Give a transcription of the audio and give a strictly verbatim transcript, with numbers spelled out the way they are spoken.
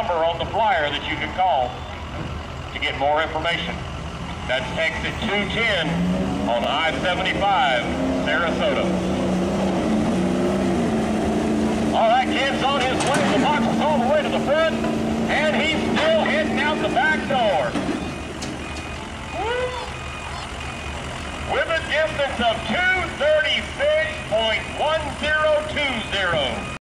number on the flyer that you can call to get more information. That's exit two ten on I seventy-five, Sarasota. All right, Kent's on his way. The box is all the way to the front, and he's still heading out the back door. With a distance of two thirty-six point one zero two zero.